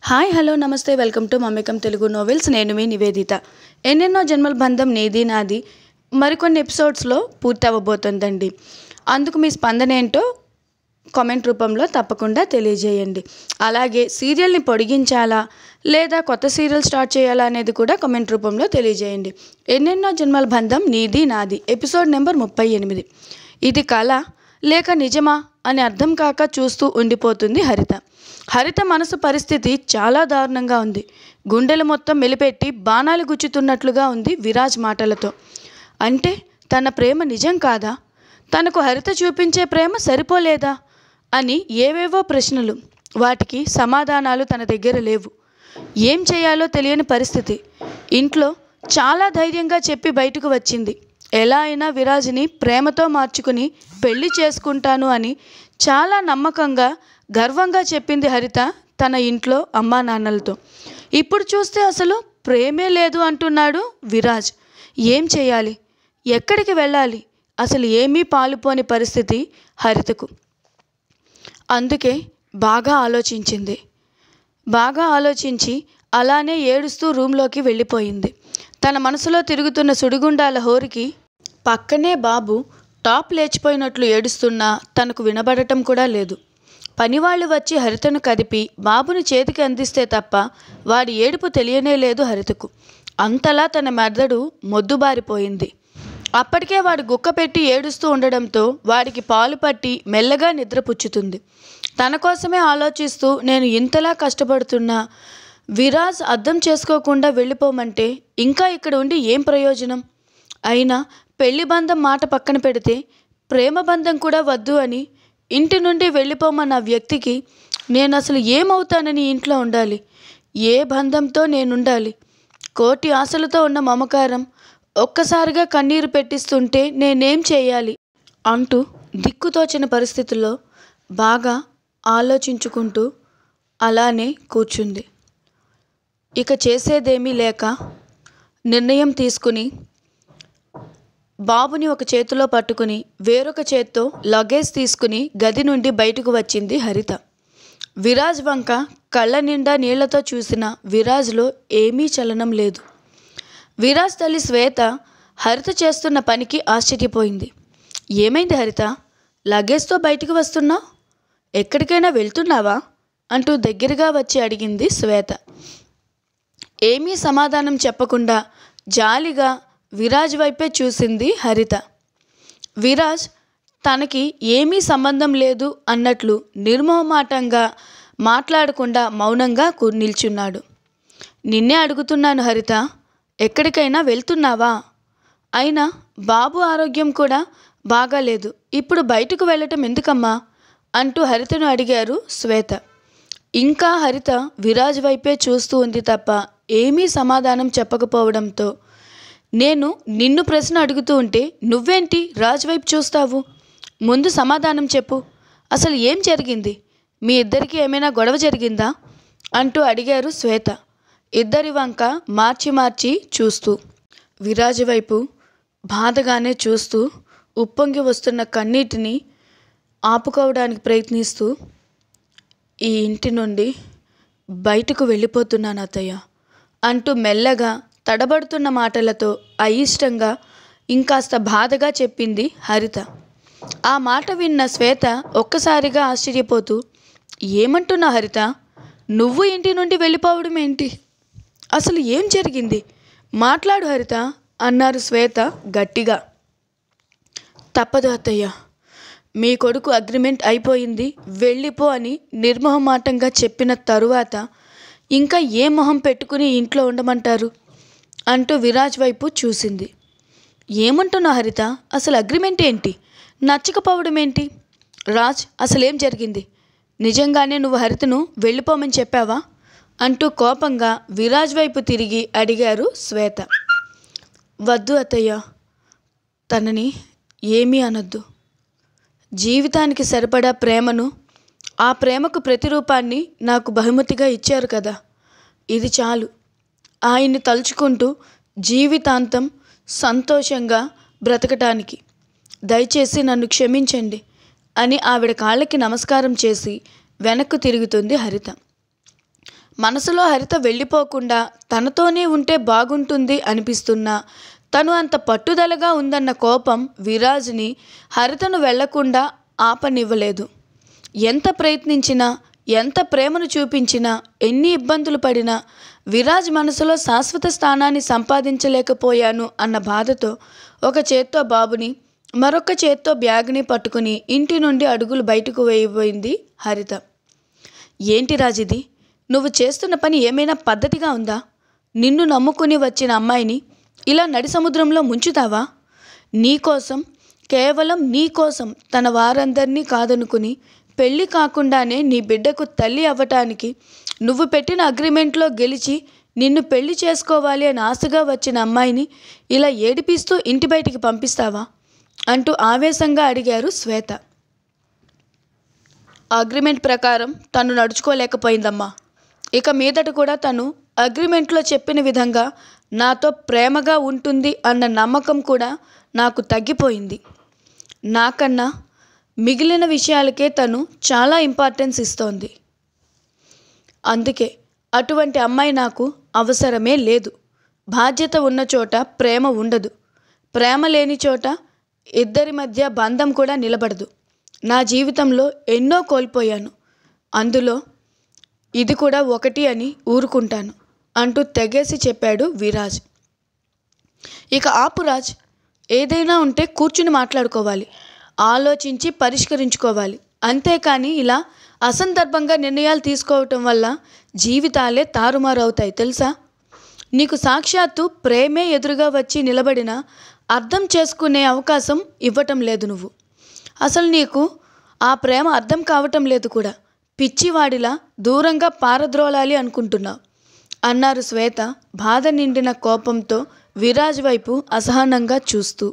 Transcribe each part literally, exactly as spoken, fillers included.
Hi hello నమస్తే welcome to మమ్మకం Telugu novels. నేను మీ నివేదిత. ఎన్నెన్నో జన్మల బంధం నీది నాది మరికొన్ని ఎపిసోడ్స్లో పూర్తి అవ్వబోతుందండి. అందుకు మీ స్పందన ఏంటో కామెంట్ రూపంలో తప్పకుండా తెలియజేయండి. అలాగే సీరియల్ని పొడిగించాలా లేదా కొత్త సీరియల్ స్టార్ట్ చేయాలా అనేది కూడా కామెంట్ రూపంలో తెలియజేయండి. ఎన్నెన్నో జన్మల బంధం నీది నాది ఎపిసోడ్ నెంబర్ ముప్పై ఎనిమిది. ఇది కళ లేక నిజమా అని అర్థం కాక చూస్తూ ఉండిపోతుంది హరిత. హరిత మనసు పరిస్థితి చాలా దారుణంగా ఉంది. గుండెలు మొత్తం మెలిపెట్టి బాణాలు గుచ్చుతున్నట్లుగా ఉంది విరాజ్ మాటలతో. అంటే తన ప్రేమ నిజం కాదా? తనకు హరిత చూపించే ప్రేమ సరిపోలేదా అని ఏవేవో ప్రశ్నలు. వాటికి సమాధానాలు తన దగ్గర లేవు. ఏం చేయాలో తెలియని పరిస్థితి. ఇంట్లో చాలా ధైర్యంగా చెప్పి బయటకు వచ్చింది. ఎలా అయినా విరాజ్ని ప్రేమతో మార్చుకుని పెళ్లి చేసుకుంటాను అని చాలా నమ్మకంగా గర్వంగా చెప్పింది హరిత తన ఇంట్లో అమ్మా నాన్నలతో. ఇప్పుడు చూస్తే అసలు ప్రేమే లేదు అంటున్నాడు విరాజ్. ఏం చేయాలి? ఎక్కడికి వెళ్ళాలి? అసలు ఏమీ పాలుపోని పరిస్థితి హరితకు. అందుకే బాగా ఆలోచించింది. బాగా ఆలోచించి అలానే ఏడుస్తూ రూమ్లోకి వెళ్ళిపోయింది. తన మనసులో తిరుగుతున్న సుడిగుండాల హోరికి పక్కనే బాబు టాప్ లేచిపోయినట్లు ఏడుస్తున్నా తనకు వినబడటం కూడా లేదు. పనివాళ్ళు వచ్చి హరితను కదిపి బాబుని చేతికి అందిస్తే తప్ప వాడి ఏడుపు తెలియనే లేదు హరితకు. అంతలా తన మెదడు మొద్దుబారిపోయింది. అప్పటికే వాడు గుక్క పెట్టి ఏడుస్తూ ఉండడంతో వాడికి పాలు పట్టి మెల్లగా నిద్రపుచ్చుతుంది. తన కోసమే ఆలోచిస్తూ నేను ఇంతలా కష్టపడుతున్నా విరాజ్ అర్థం చేసుకోకుండా వెళ్ళిపోమంటే ఇంకా ఇక్కడ ఉండి ఏం ప్రయోజనం? అయినా పెళ్లి బంధం మాట పక్కన పెడితే ప్రేమ బంధం కూడా వద్దు అని ఇంటి నుండి వెళ్ళిపోమన్న వ్యక్తికి నేను అసలు ఏమవుతానని ఇంట్లో ఉండాలి? ఏ బంధంతో నేనుండాలి? కోటి ఆశలతో ఉన్న మమకారం ఒక్కసారిగా కన్నీరు పెట్టిస్తుంటే నేనేం చేయాలి అంటూ దిక్కుతోచిన పరిస్థితుల్లో బాగా ఆలోచించుకుంటూ అలానే కూర్చుంది. ఇక చేసేదేమీ లేక నిర్ణయం తీసుకుని బాబుని ఒక చేతిలో పట్టుకుని వేరొక చేత్తో లగేజ్ తీసుకుని గది నుండి బయటకు వచ్చింది హరిత. విరాజ్ వంక కళ్ళ నిండా నీళ్లతో చూసిన విరాజ్లో ఏమీ చలనం లేదు. విరాజ్ తల్లి శ్వేత హరిత చేస్తున్న పనికి ఆశ్చర్యపోయింది. ఏమైంది హరిత? లగేజ్తో బయటకు వస్తున్నావు? ఎక్కడికైనా వెళ్తున్నావా అంటూ దగ్గరగా వచ్చి అడిగింది శ్వేత. ఏమీ సమాధానం చెప్పకుండా జాలిగా విరాజ్ వైపే చూసింది హరిత. విరాజ్ తనకి ఏమీ సంబంధం లేదు అన్నట్లు నిర్మోహమాటంగా మాట్లాడకుండా మౌనంగా నిల్చున్నాడు. నిన్నే అడుగుతున్నాను హరిత, ఎక్కడికైనా వెళ్తున్నావా? అయినా బాబు ఆరోగ్యం కూడా బాగాలేదు. ఇప్పుడు బయటకు వెళ్ళటం ఎందుకమ్మా అంటూ హరితను అడిగారు శ్వేత. ఇంకా హరిత విరాజ్ వైపే చూస్తూ ఉంది తప్ప ఏమీ సమాధానం చెప్పకపోవడంతో నేను నిన్ను ప్రశ్న అడుగుతూ ఉంటే నువ్వేంటి రాజ్ వైపు చూస్తావు? ముందు సమాధానం చెప్పు. అసలు ఏం జరిగింది? మీ ఇద్దరికి ఏమైనా గొడవ జరిగిందా అంటూ అడిగారు శ్వేత ఇద్దరి వంక మార్చి మార్చి చూస్తూ. విరాజ్ వైపు బాధగానే చూస్తూ ఉప్పొంగి వస్తున్న కన్నీటిని ఆపుకోవడానికి ప్రయత్నిస్తూ ఈ ఇంటి నుండి బయటకు వెళ్ళిపోతున్నాను అత్తయ్య అంటూ మెల్లగా తడబడుతున్న మాటలతో అయిష్టంగా ఇంకాస్త బాధగా చెప్పింది హరిత. ఆ మాట విన్న శ్వేత ఒక్కసారిగా ఆశ్చర్యపోతూ ఏమంటున్నా హరిత? నువ్వు ఇంటి నుండి వెళ్ళిపోవడం ఏంటి? అసలు ఏం జరిగింది? మాట్లాడు హరిత అన్నారు శ్వేత గట్టిగా. తప్పదు అత్తయ్య, మీ కొడుకు అగ్రిమెంట్ అయిపోయింది వెళ్ళిపో అని నిర్మోహమాటంగా చెప్పిన తరువాత ఇంకా ఏ మొహం పెట్టుకుని ఇంట్లో ఉండమంటారు అంటూ విరాజ్ వైపు చూసింది. ఏమంటున్నావు హరిత? అసలు అగ్రిమెంట్ ఏంటి? నచ్చకపోవడం ఏంటి? రాజ్ అసలేం జరిగింది? నిజంగానే నువ్వు హరితను వెళ్ళిపోమని చెప్పావా అంటూ కోపంగా విరాజ్ వైపు తిరిగి అడిగారు శ్వేత. వద్దు అత్తయ్య, తనని ఏమీ అనొద్దు. జీవితానికి సరిపడా ప్రేమను, ఆ ప్రేమకు ప్రతిరూపాన్ని నాకు బహుమతిగా ఇచ్చారు కదా, ఇది చాలు. ఆయన్ని తలుచుకుంటూ జీవితాంతం సంతోషంగా బ్రతకటానికి దయచేసి నన్ను క్షమించండి అని ఆవిడ కాళ్ళకి నమస్కారం చేసి వెనక్కు తిరుగుతుంది హరిత. మనసులో హరిత వెళ్ళిపోకుండా తనతోనే ఉంటే బాగుంటుంది అనిపిస్తున్నా తను అంత పట్టుదలగా ఉందన్న కోపం విరాజ్ని హరితను వెళ్లకుండా ఆపనివ్వలేదు. ఎంత ప్రయత్నించినా, ఎంత ప్రేమను చూపించినా, ఎన్ని ఇబ్బందులు పడినా విరాజ్ మనసులో శాశ్వత స్థానాన్ని సంపాదించలేకపోయాను అన్న బాధతో ఒక చేత్తో బాబుని, మరొక చేత్తో బ్యాగ్ని పట్టుకుని ఇంటి నుండి అడుగులు బయటకు వేయబోయింది హరిత. ఏంటి రాజిది, నువ్వు చేస్తున్న పని ఏమైనా పద్ధతిగా ఉందా? నిన్ను నమ్ముకుని వచ్చిన అమ్మాయిని ఇలా నడి సముద్రంలో ముంచుతావా? నీకోసం, కేవలం నీకోసం తన వారందరినీ కాదనుకుని పెళ్ళి కాకుండానే నీ బిడ్డకు తల్లి అవ్వటానికి నువ్వు పెట్టిన అగ్రిమెంట్లో గెలిచి నిన్ను పెళ్లి చేసుకోవాలి అని ఆశగా వచ్చిన అమ్మాయిని ఇలా ఏడిపిస్తూ ఇంటి బయటికి పంపిస్తావా అంటూ ఆవేశంగా అడిగారు శ్వేత. అగ్రిమెంట్ ప్రకారం తను నడుచుకోలేకపోయిందమ్మా. ఇక మీదట కూడా తను అగ్రిమెంట్లో చెప్పిన విధంగా నాతో ప్రేమగా ఉంటుంది అన్న నమ్మకం కూడా నాకు తగ్గిపోయింది. నాకన్నా మిగిలిన విషయాలకే తను చాలా ఇంపార్టెన్స్ ఇస్తోంది. అందుకే అటువంటి అమ్మాయి నాకు అవసరమే లేదు. బాధ్యత ఉన్న చోట ప్రేమ ఉండదు, ప్రేమ లేని చోట ఇద్దరి మధ్య బంధం కూడా నిలబడదు. నా జీవితంలో ఎన్నో కోల్పోయాను, అందులో ఇది కూడా ఒకటి అని ఊరుకుంటాను అంటూ తెగేసి చెప్పాడు విరాజ్. ఇక ఆపు రాజ్, ఏదైనా ఉంటే కూర్చుని మాట్లాడుకోవాలి, ఆలోచించి పరిష్కరించుకోవాలి. అంతేకాని ఇలా అసందర్భంగా నిర్ణయాలు తీసుకోవటం వల్ల జీవితాలే తారుమారవుతాయి తెలుసా? నీకు సాక్షాత్తు ప్రేమే ఎదురుగా వచ్చి నిలబడినా అర్థం చేసుకునే అవకాశం ఇవ్వటం లేదు నువ్వు. అసలు నీకు ఆ ప్రేమ అర్థం కావటం లేదు కూడా. పిచ్చివాడిలా దూరంగా పారద్రోలాలి అనుకుంటున్నావు అన్నారు శ్వేత బాధ నిండిన కోపంతో విరాజ్ వైపు అసహనంగా చూస్తూ.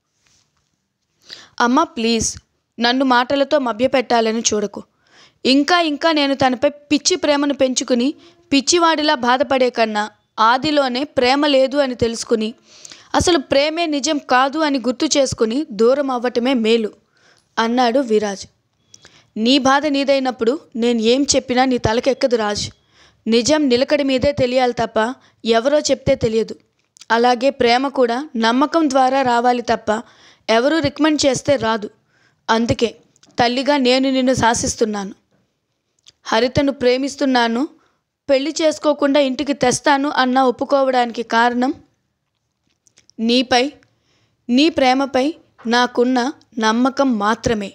అమ్మ ప్లీజ్, నన్ను మాటలతో మభ్యపెట్టాలని చూడకు. ఇంకా ఇంకా నేను తనపై పిచ్చి ప్రేమను పెంచుకుని పిచ్చివాడిలా బాధపడే కన్నా ఆదిలోనే ప్రేమ లేదు అని తెలుసుకుని, అసలు ప్రేమే నిజం కాదు అని గుర్తు చేసుకుని దూరం అవ్వటమే మేలు అన్నాడు విరాజ్. నీ బాధ నీదైనప్పుడు నేను ఏం చెప్పినా నీ తలకెక్కదు రాజ్. నిజం నిలకడి మీదే తెలియాలి తప్ప ఎవరో చెప్తే తెలియదు. అలాగే ప్రేమ కూడా నమ్మకం ద్వారా రావాలి తప్ప ఎవరు రికమెండ్ చేస్తే రాదు. అందుకే తల్లిగా నేను నిన్ను శాసిస్తున్నాను. హరితను ప్రేమిస్తున్నాను, పెళ్లి చేసుకోకుండా ఇంటికి తెస్తాను అన్న ఒప్పుకోవడానికి కారణం నీపై, నీ ప్రేమపై నాకున్న నమ్మకం మాత్రమే.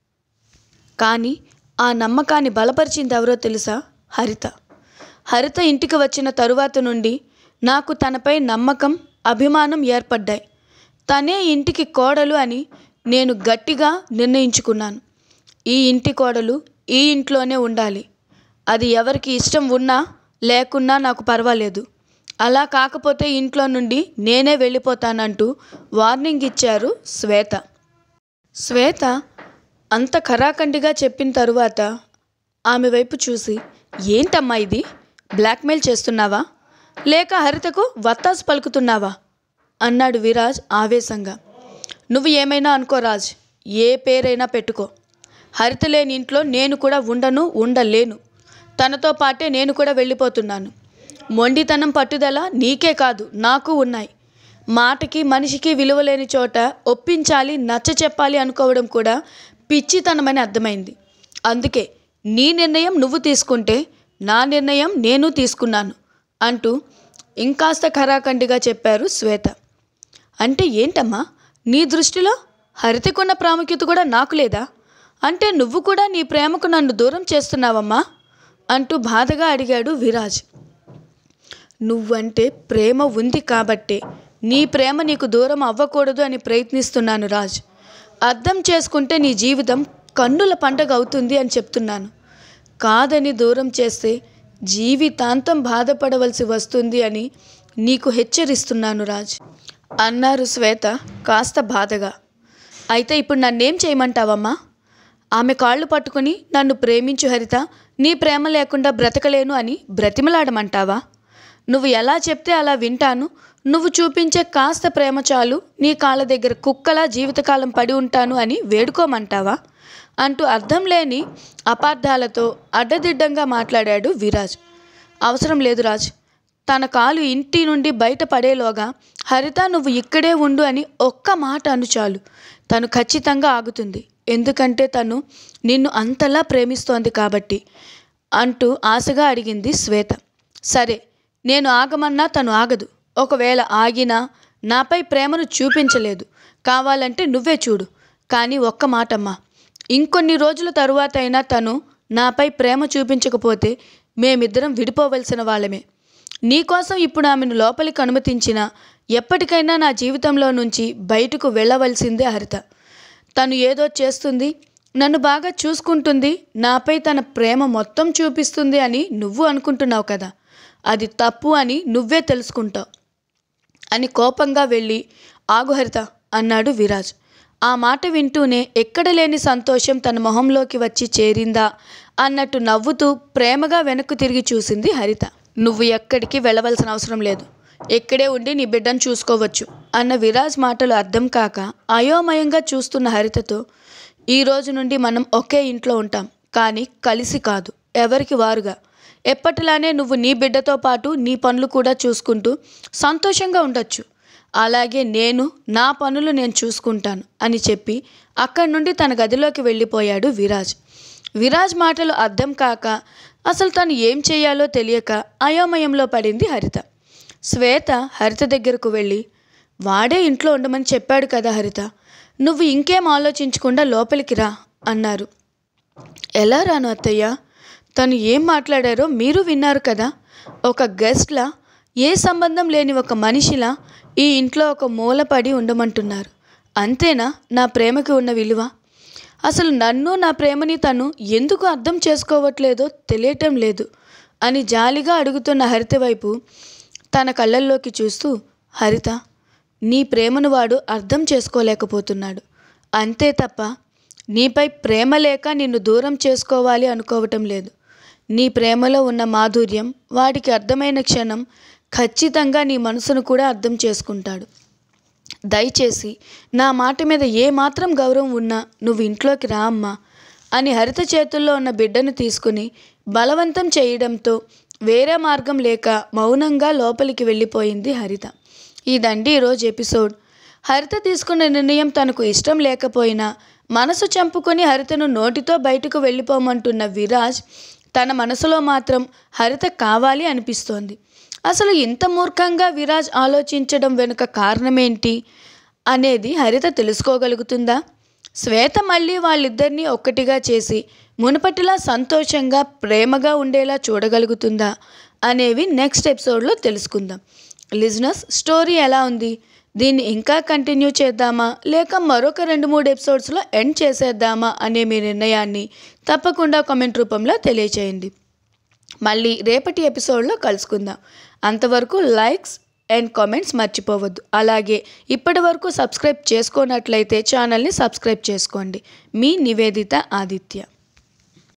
కానీ ఆ నమ్మకాన్ని బలపరిచింది ఎవరో తెలుసా? హరిత. హరిత ఇంటికి వచ్చిన తరువాత నుండి నాకు తనపై నమ్మకం, అభిమానం ఏర్పడ్డాయి. తనే ఇంటికి కోడలు అని నేను గట్టిగా నిర్ణయించుకున్నాను. ఈ ఇంటి కోడలు ఈ ఇంట్లోనే ఉండాలి. అది ఎవరికి ఇష్టం ఉన్నా లేకున్నా నాకు పర్వాలేదు. అలా కాకపోతే ఇంట్లో నుండి నేనే వెళ్ళిపోతానంటూ వార్నింగ్ ఇచ్చారు శ్వేత. శ్వేత అంత ఖరాఖండిగా చెప్పిన తరువాత ఆమె వైపు చూసి, ఏంటమ్మా ఇది, బ్లాక్మెయిల్ చేస్తున్నావా లేక హరితకు వత్తాసు పలుకుతున్నావా అన్నాడు విరాజ్ ఆవేశంగా. నువ్వు ఏమైనా అనుకో రాజ్, ఏ పేరైనా పెట్టుకో. హరిత లేని ఇంట్లో నేను కూడా ఉండను, ఉండలేను. తనతో పాటే నేను కూడా వెళ్ళిపోతున్నాను. మొండితనం, పట్టుదల నీకే కాదు నాకు ఉన్నాయి. మాటకి మనిషికి విలువలేని చోట ఒప్పించాలి, నచ్చ చెప్పాలి అనుకోవడం కూడా పిచ్చితనమని అర్థమైంది. అందుకే నీ నిర్ణయం నువ్వు తీసుకుంటే నా నిర్ణయం నేను తీసుకున్నాను అంటూ ఇంకాస్త ఖరాఖండిగా చెప్పారు శ్వేత. అంటే ఏంటమ్మా, నీ దృష్టిలో హరితకున్న ప్రాముఖ్యత కూడా నాకు లేదా? అంటే నువ్వు కూడా నీ ప్రేమకు నన్ను దూరం చేస్తున్నావమ్మా అంటూ బాధగా అడిగాడు విరాజ్. నువ్వంటే ప్రేమ ఉంది కాబట్టే నీ ప్రేమ నీకు దూరం అవ్వకూడదు అని ప్రయత్నిస్తున్నాను రాజ్. అర్థం చేసుకుంటే నీ జీవితం కన్నుల పండగ అవుతుంది అని చెప్తున్నాను. కాదని దూరం చేస్తే జీవితాంతం బాధపడవలసి వస్తుంది అని నీకు హెచ్చరిస్తున్నాను రాజ్ అన్నారు శ్వేత కాస్త బాధగా. అయితే ఇప్పుడు నన్నేం చేయమంటావమ్మా? ఆమె కాళ్ళు పట్టుకుని నన్ను ప్రేమించు హరిత, నీ ప్రేమ లేకుండా బ్రతకలేను అని బ్రతిమలాడమంటావా? నువ్వు ఎలా చెప్తే అలా వింటాను. నువ్వు చూపించే కాస్త ప్రేమ చాలు, నీ కాళ్ళ దగ్గర కుక్కలా జీవితకాలం పడి ఉంటాను అని వేడుకోమంటావా అంటూ అర్థం లేని అపార్థాలతో అడ్డదిడ్డంగా మాట్లాడాడు విరాజ్. అవసరం లేదు రాజ్. తన కాలు ఇంటి నుండి బయట పడేలోగా హరిత నువ్వు ఇక్కడే ఉండు అని ఒక్క మాట అను చాలు. తను ఖచ్చితంగా ఆగుతుంది. ఎందుకంటే తను నిన్ను అంతలా ప్రేమిస్తోంది కాబట్టి అంటూ ఆశగా అడిగింది శ్వేత. సరే, నేను ఆగమన్నా తను ఆగదు. ఒకవేళ ఆగినా నాపై ప్రేమను చూపించలేదు. కావాలంటే నువ్వే చూడు. కానీ ఒక్క మాటమ్మా, ఇంకొన్ని రోజుల తరువాత అయినా తను నాపై ప్రేమ చూపించకపోతే మేమిద్దరం విడిపోవలసిన వాళ్ళమే. నీకోసం ఇప్పుడు ఆమెను లోపలికి అనుమతించినా ఎప్పటికైనా నా జీవితంలో నుంచి బయటకు వెళ్ళవలసిందే హరిత. తను ఏదో చేస్తుంది, నన్ను బాగా చూసుకుంటుంది, నాపై తన ప్రేమ మొత్తం చూపిస్తుంది అని నువ్వు అనుకుంటున్నావు కదా. అది తప్పు అని నువ్వే తెలుసుకుంటావు అని కోపంగా వెళ్ళి ఆగు హరిత అన్నాడు విరాజ్. ఆ మాట వింటూనే ఎక్కడ లేని సంతోషం తన మొహంలోకి వచ్చి చేరిందా అన్నట్టు నవ్వుతూ ప్రేమగా వెనక్కు తిరిగి చూసింది హరిత. నువ్వు ఎక్కడికి వెళ్ళవలసిన అవసరం లేదు. ఇక్కడే ఉండి నీ బిడ్డను చూసుకోవచ్చు అన్న విరాజ్ మాటలు అర్థం కాక అయోమయంగా చూస్తున్న హరితతో, ఈ రోజు నుండి మనం ఒకే ఇంట్లో ఉంటాం, కానీ కలిసి కాదు, ఎవరికి వారుగా. ఎప్పటిలానే నువ్వు నీ బిడ్డతో పాటు నీ పనులు కూడా చూసుకుంటూ సంతోషంగా ఉండొచ్చు. అలాగే నేను నా పనులు నేను చూసుకుంటాను అని చెప్పి అక్కడి నుండి తన గదిలోకి వెళ్ళిపోయాడు విరాజ్. విరాజ్ మాటలు అర్థం కాక అసలు తను ఏం చేయాలో తెలియక అయోమయంలో పడింది హరిత. శ్వేత హరిత దగ్గరకు వెళ్ళి, వాడే ఇంట్లో ఉండమని చెప్పాడు కదా హరిత, నువ్వు ఇంకేం ఆలోచించకుండా లోపలికి రా అన్నారు. ఎలా రాను అత్తయ్య? తను ఏం మాట్లాడారో మీరు విన్నారు కదా. ఒక గెస్ట్లా, ఏ సంబంధం లేని ఒక మనిషిలా ఈ ఇంట్లో ఒక మూలపడి ఉండమంటున్నారు. అంతేనా నా ప్రేమకి ఉన్న విలువ? అసలు నన్ను నా ప్రేమని తను ఎందుకు అర్థం చేసుకోవట్లేదో తెలియటం లేదు అని జాలిగా అడుగుతున్న హరిత వైపు తన కళ్ళల్లోకి చూస్తూ, హరిత, నీ ప్రేమను వాడు అర్థం చేసుకోలేకపోతున్నాడు. అంతే తప్ప నీపై ప్రేమ లేక నిన్ను దూరం చేసుకోవాలి అనుకోవటం లేదు. నీ ప్రేమలో ఉన్న మాధుర్యం వాడికి అర్థమైన క్షణం ఖచ్చితంగా నీ మనసును కూడా అర్థం చేసుకుంటాడు. దయచేసి నా మాట మీద ఏ మాత్రం గౌరవం ఉన్నా నువ్వు ఇంట్లోకి రా అమ్మా అని హరిత చేతుల్లో ఉన్న బిడ్డను తీసుకుని బలవంతం చేయడంతో వేరే మార్గం లేక మౌనంగా లోపలికి వెళ్ళిపోయింది హరిత. ఇదండి ఈరోజు ఎపిసోడ్. హరిత తీసుకున్న నిర్ణయం తనకు ఇష్టం లేకపోయినా మనసు చంపుకొని హరితను నోటితో బయటకు వెళ్ళిపోమంటున్న విరాజ్ తన మనసులో మాత్రం హరిత కావాలి అనిపిస్తోంది. అసలు ఇంత మూర్ఖంగా విరాజ్ ఆలోచించడం వెనుక కారణమేంటి అనేది హరిత తెలుసుకోగలుగుతుందా? శ్వేత మళ్ళీ వాళ్ళిద్దరినీ ఒక్కటిగా చేసి మునుపటిలా సంతోషంగా ప్రేమగా ఉండేలా చూడగలుగుతుందా అనేవి నెక్స్ట్ ఎపిసోడ్లో తెలుసుకుందాం. లిజనర్స్, స్టోరీ ఎలా ఉంది? దీన్ని ఇంకా కంటిన్యూ చేద్దామా లేక మరొక రెండు మూడు ఎపిసోడ్స్లో ఎండ్ చేసేద్దామా అనే మీ నిర్ణయాన్ని తప్పకుండా కామెంట్ రూపంలో తెలియచేయండి. మళ్ళీ రేపటి ఎపిసోడ్లో కలుసుకుందాం. అంతవరకు లైక్స్ అండ్ కామెంట్స్ మర్చిపోవద్దు. అలాగే ఇప్పటి వరకు సబ్స్క్రైబ్ చేసుకోనట్లయితే ఛానల్ని సబ్స్క్రైబ్ చేసుకోండి. మీ నివేదిత ఆదిత్య.